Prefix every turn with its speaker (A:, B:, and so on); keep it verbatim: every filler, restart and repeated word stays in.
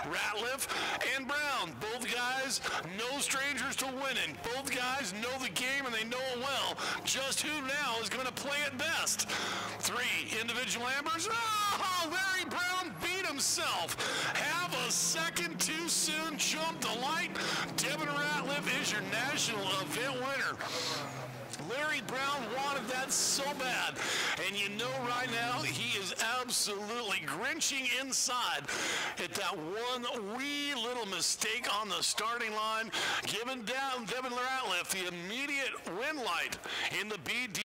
A: Ratliff and Brown, both guys no strangers to winning. Both guys know the game and they know it well. Just who now is going to play it best? Three individual ambers. Oh, Larry Brown beat himself. Have a second too soon. Jump the light. Devin Ratliff is your national event winner. Larry Brown wanted that so bad, and you know right now he is absolutely grinching inside at that one wee little mistake on the starting line, giving down Devin Ratliff the immediate win light in the B D.